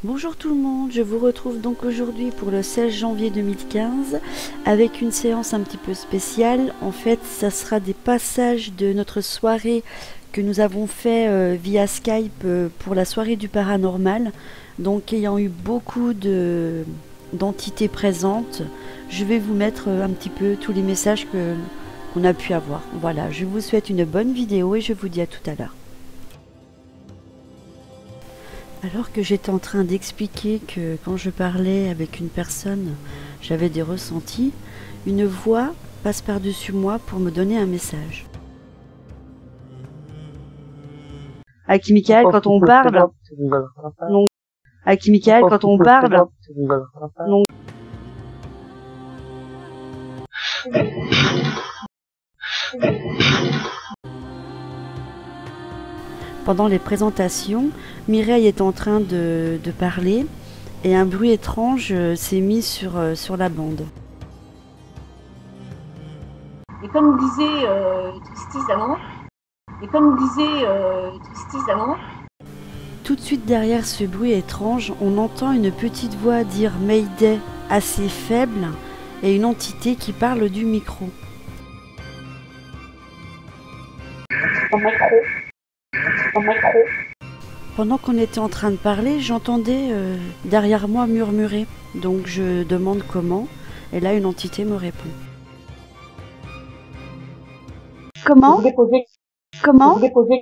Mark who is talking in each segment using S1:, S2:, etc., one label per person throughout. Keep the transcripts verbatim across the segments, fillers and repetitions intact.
S1: Bonjour tout le monde, je vous retrouve donc aujourd'hui pour le seize janvier deux mille quinze avec une séance un petit peu spéciale. En fait, ça sera des passages de notre soirée que nous avons fait euh, via Skype euh, pour la soirée du paranormal. Donc ayant eu beaucoup de d'entités présentes, je vais vous mettre euh, un petit peu tous les messages que qu'on a pu avoir. Voilà, je vous souhaite une bonne vidéo et je vous dis à tout à l'heure. Alors que j'étais en train d'expliquer que quand je parlais avec une personne, j'avais des ressentis, une voix passe par-dessus moi pour me donner un message. Aki Michael, quand on parle, non. Aki Michael, quand on parle, non. Pendant les présentations, Mireille est en train de, de parler et un bruit étrange s'est mis sur, euh, sur la bande.
S2: Et comme disait euh, Twisties avant, et comme disait euh, Twisties avant,
S1: tout de suite derrière ce bruit étrange, on entend une petite voix dire Mayday assez faible et une entité qui parle du micro.
S2: au micro, au micro.
S1: Pendant qu'on était en train de parler, j'entendais euh, derrière moi murmurer. Donc je demande comment, et là une entité me répond. Comment ?
S2: Déposer,
S1: Comment ?
S2: déposer.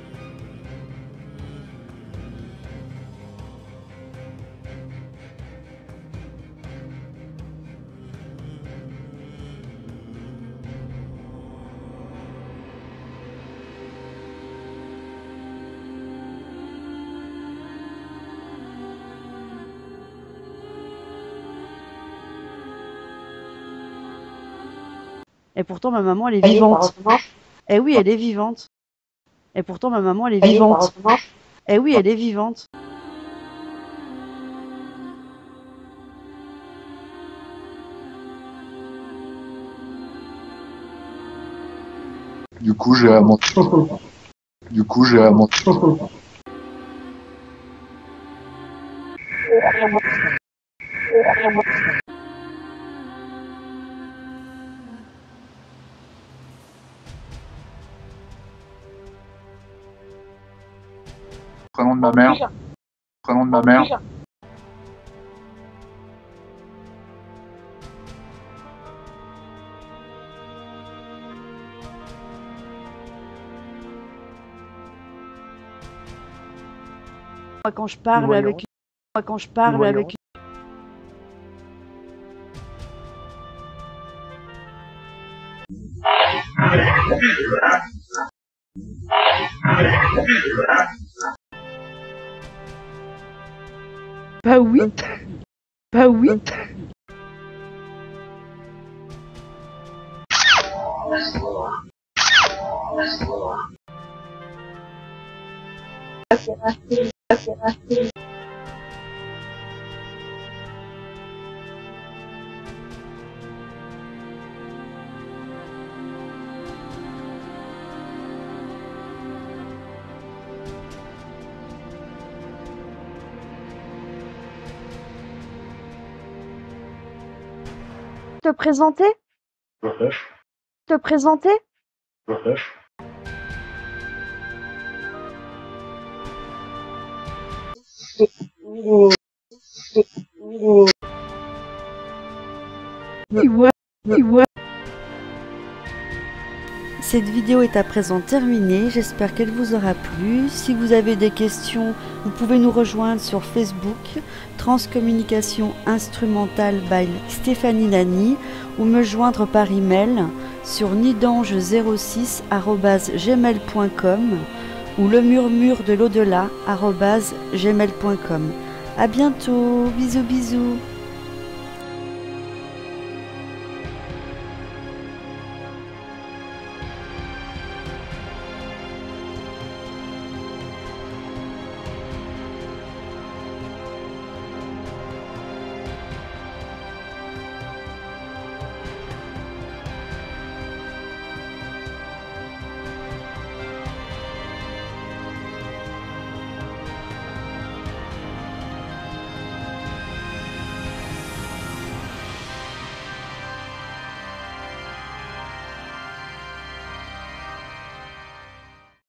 S1: Et pourtant ma maman elle est vivante. Eh oui, elle est vivante. Et pourtant ma maman elle est vivante. Eh oui, elle est vivante.
S3: Du coup, j'ai amorti. Du coup, j'ai amorti. Prénom de ma mère. Prénom de ma mère.
S1: Moi quand je parle
S3: Voyons.
S1: avec une... Moi quand je parle
S3: Voyons.
S1: avec une... Bah oui. Bah oui. Te présenter ? Te présenter ? Ouais, ouais. Cette vidéo est à présent terminée, j'espère qu'elle vous aura plu. Si vous avez des questions, vous pouvez nous rejoindre sur Facebook, Transcommunication Instrumentale by Stéphanie Lani, ou me joindre par email sur nidange zéro six arobase gmail point com ou le murmure de l'au-delà arobase gmail point com. À bientôt, bisous bisous.